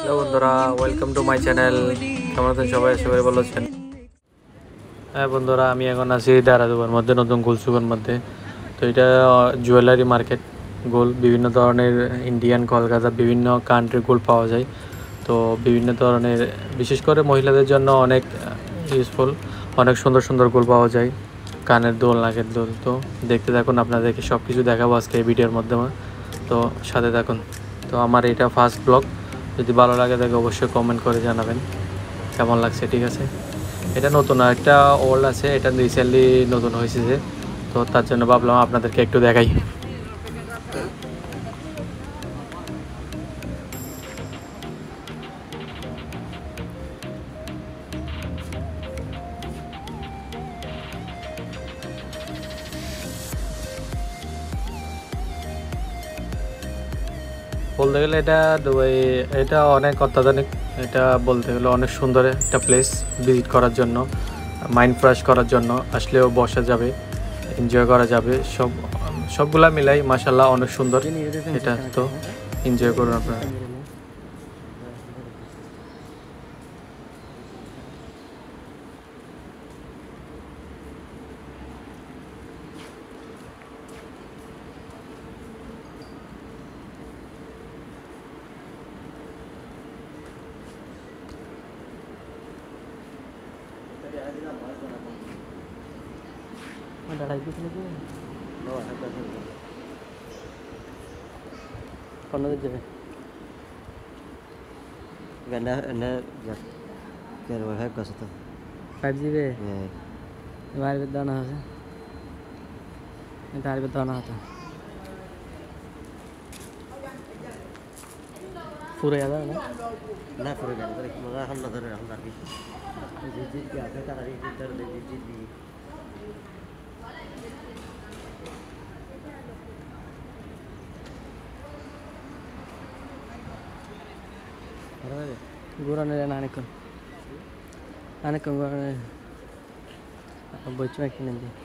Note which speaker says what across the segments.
Speaker 1: Hello বন্ধুরা, welcome to my channel. কেমন আছেন সবাই? আশা করি ভালো আছেন। হ্যাঁ বন্ধুরা, আমি এখন আছি দেরাদুনের মধ্যে, নতুন গুলসুকের মধ্যে। তো এটা জুয়েলারি মার্কেট। গোল্ড বিভিন্ন ধরনের, ইন্ডিয়ান, কলকাতা, বিভিন্ন কান্ট্রির গোল্ড পাওয়া যায়। তো বিভিন্ন ধরনের, বিশেষ করে মহিলাদের জন্য অনেক ইউজফুল, অনেক সুন্দর সুন্দর গোল্ড পাওয়া যায়। কানের দুল, নাকের দুল। তো দেখতে থাকুন, আপনাদেরকে সব কিছু দেখাবো আজকে এই ভিডিওর মাধ্যমে। তো সাথে থাকুন। তো আমার এটা ফার্স্ট ব্লগ। যদি ভালো লাগে তাকে অবশ্যই কমেন্ট করে জানাবেন কেমন লাগছে। ঠিক আছে, এটা নতুন, একটা ওল্ড আছে, এটা রিসেন্টলি নতুন হয়েছে যে, তো তার জন্য ভাবলাম আপনাদেরকে একটু দেখাই। বলতে গেলে এটা দুবাই, এটা অনেক অত্যাধুনিক। এটা বলতে গেলে অনেক সুন্দর একটা প্লেস ভিজিট করার জন্য, মাইন্ড ফ্রেশ করার জন্য আসলেও বসা যাবে, এনজয় করা যাবে। সবগুলা মিলাই মাশাল্লাহ অনেক সুন্দর। এটা তো এনজয় করুন আপনারা।
Speaker 2: Ganda anda ya ke wifi ka sa to
Speaker 3: 5GB
Speaker 2: eh
Speaker 3: हमारे भी दाना है तार भी दाना था पूरा याद है ना
Speaker 2: na pura ganda dari mara ham na dari ham dari ji ya ka ta dari tar de ji
Speaker 3: गोरा ने आने को गोरा ने बच्चों में किन दी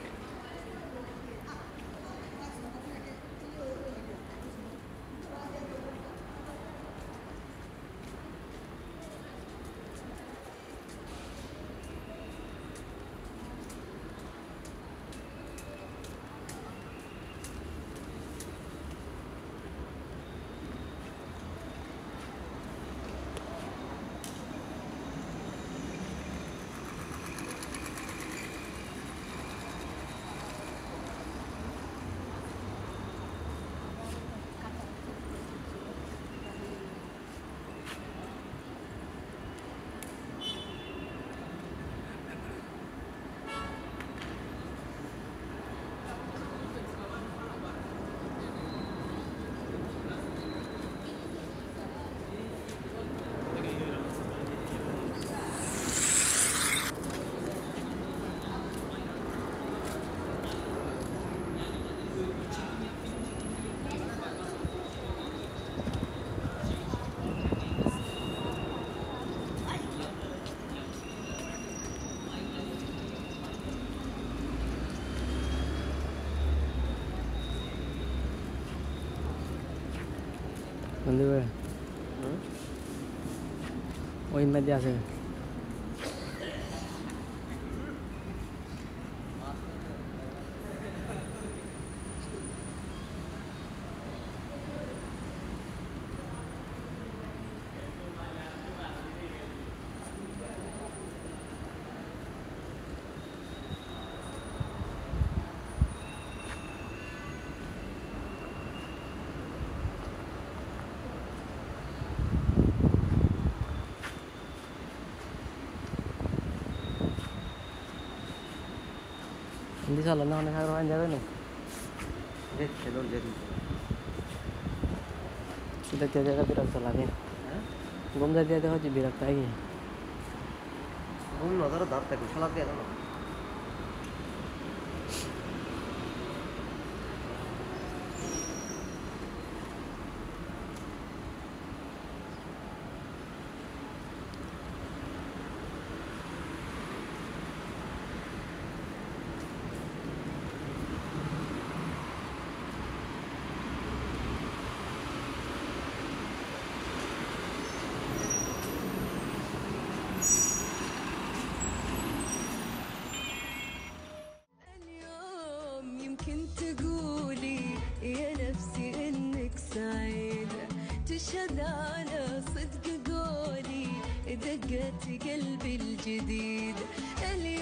Speaker 3: बंदे वही में दिया से hindi salah na nak orang jaga ni
Speaker 2: eh chalo jadi
Speaker 3: sudah tiada ada birak salah ni gom dah dia tu birak lagi
Speaker 2: un nazar dar ta kushala de na
Speaker 4: تقولي يا نفسي إنك سعيدة، تشهد على صدق قولي دقة قلبي الجديد.